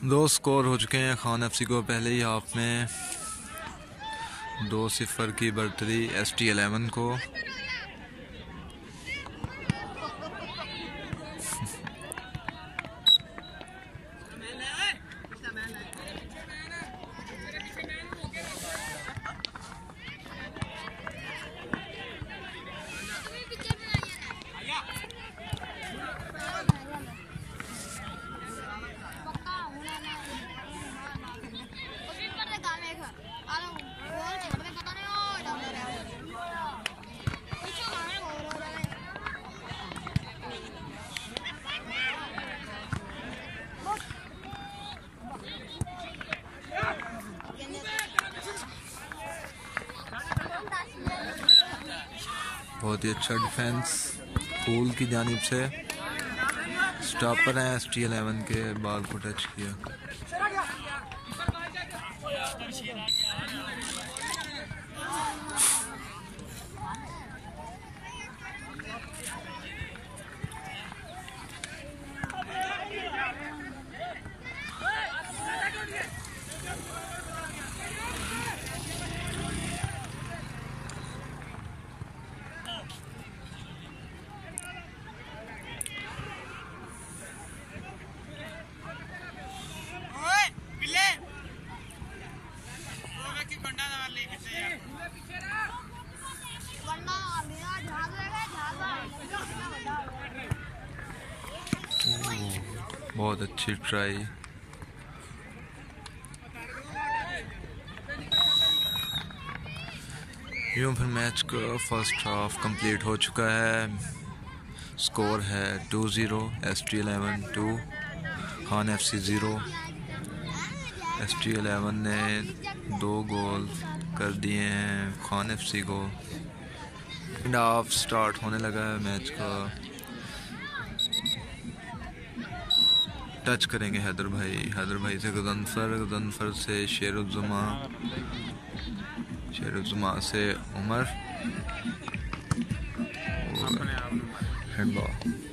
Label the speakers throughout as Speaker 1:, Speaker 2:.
Speaker 1: दो स्कोर हो चुके हैं खान एफसी को। पहले ही हाफ में 2-0 की बढ़तरी ST11 को। बहुत ही अच्छा डिफेंस फूल की जानिब से। स्टॉपर है ST11 के, बॉल को टच किया। बहुत अच्छी ट्राई। यूँ फिर मैच का फर्स्ट हाफ कंप्लीट हो चुका है। स्कोर है 2-0, ST11 2, खान एफसी 0। ST11 ने 2 गोल कर दिए हैं खान एफसी को। सेकंड हाफ स्टार्ट होने लगा है मैच का। टच करेंगे हैदर भाई से गजनफर से शेरुज़ुमा से उमर। हैंडबॉल।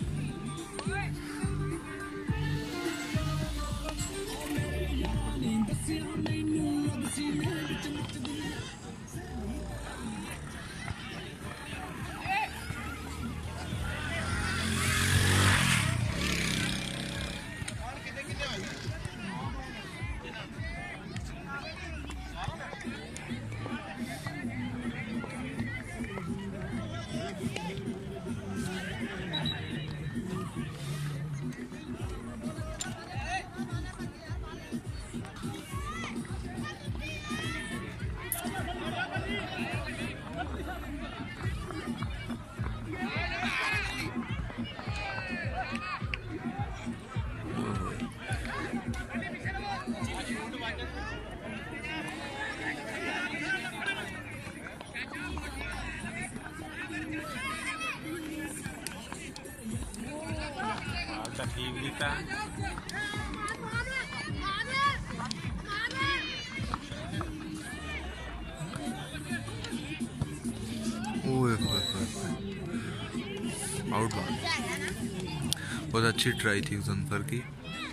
Speaker 1: Out ball. बहुत अच्छी ट्राई थी गजनफर की।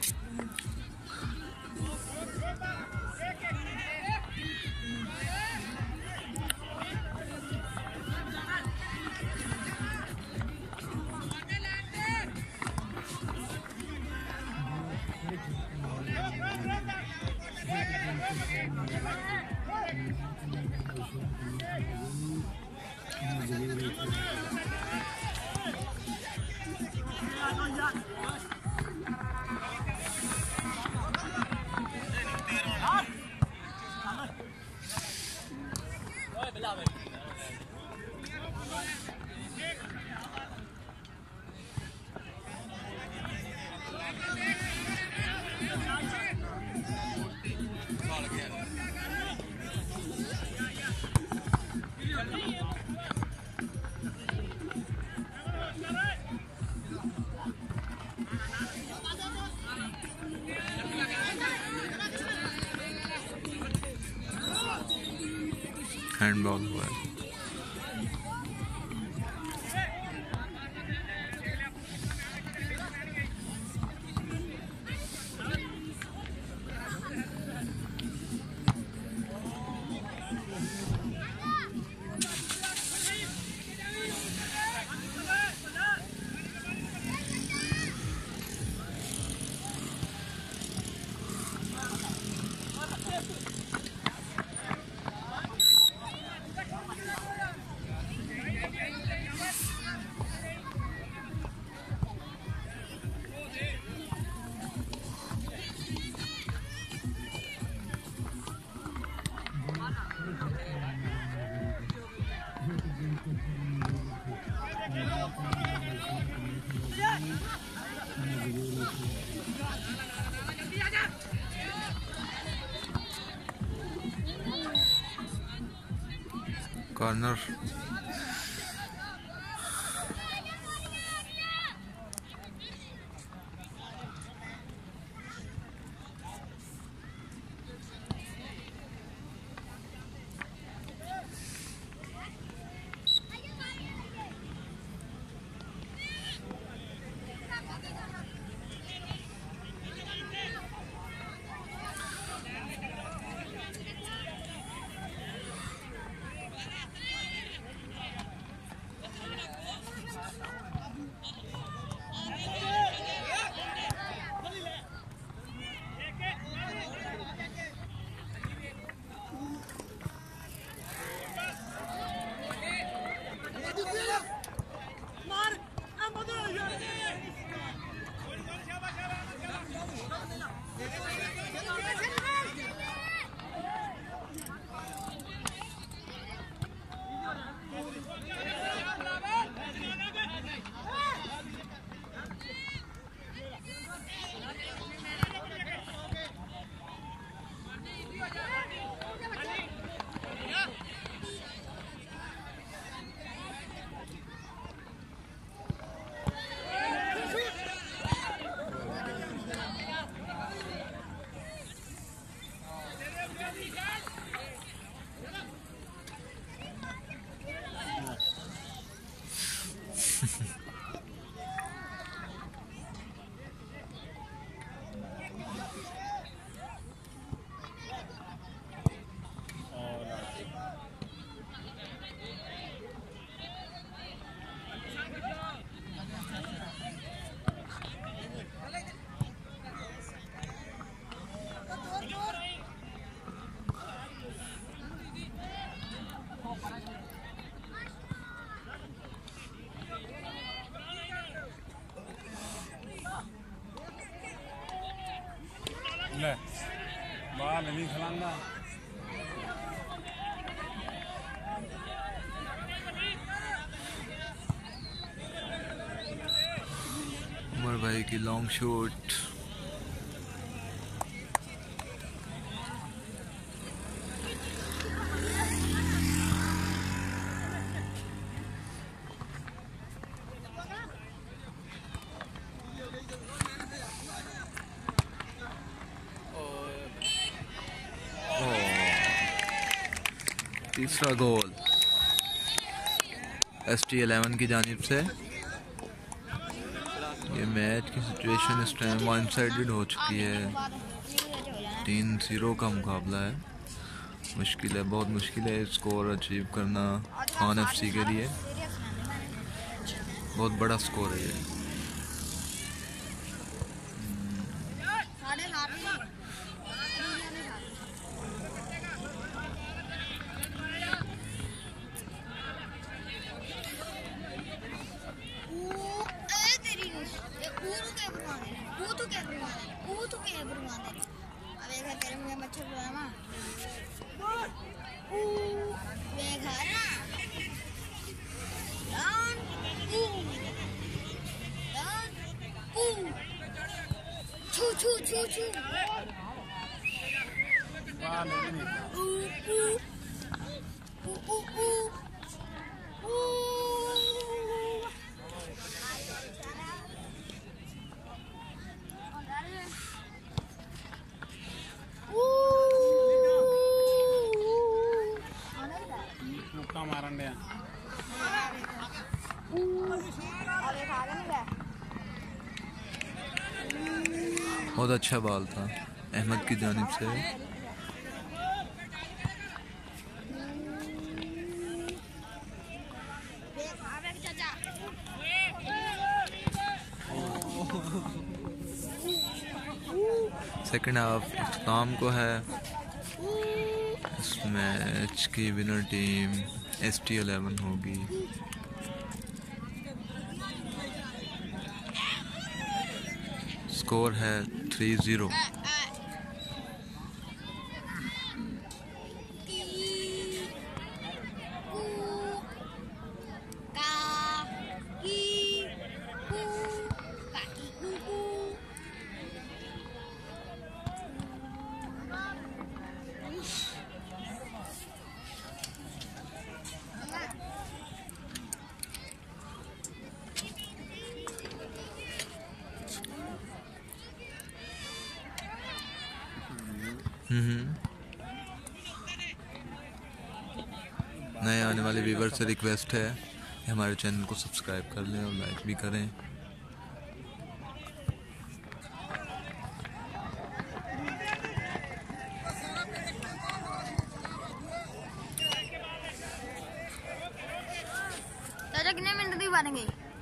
Speaker 1: हैंडबॉल हुआ है। कॉर्नर।
Speaker 2: ले बाहर नहीं खिलाना।
Speaker 1: उमर भाई की लॉन्ग शॉट। तीसरा गोल ST11 की जानिब से। ये मैच की सिचुएशन इस टाइम वन साइडेड हो चुकी है। 3-0 का मुकाबला है। मुश्किल है, बहुत मुश्किल है स्कोर अचीव करना खान FC के लिए। बहुत बड़ा स्कोर है ये। बहुत अच्छा बॉल था अहमद की जानिब से। सेकंड हाफ इख्तिताम को है। इस मैच की विनर टीम ST11 होगी। स्कोर है 3-0। नए आने वाले व्यूवर से रिक्वेस्ट है कि हमारे चैनल को सब्सक्राइब कर लें और लाइक भी करें।
Speaker 3: चाचा कितने मिनट दी बन गई?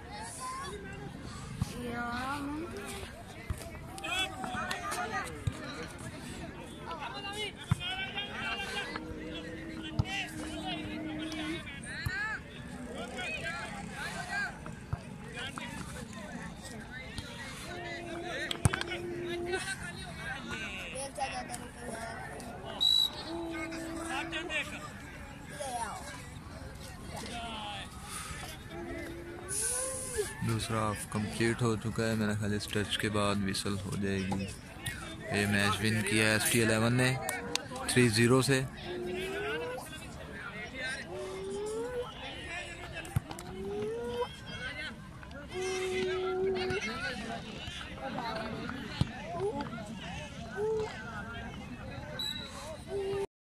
Speaker 1: दूसरा हाफ कंप्लीट हो चुका है। मेरा ख्याल इस टच के बाद विसल हो जाएगी। ये मैच विन किया है ST11 ने 3-0 से।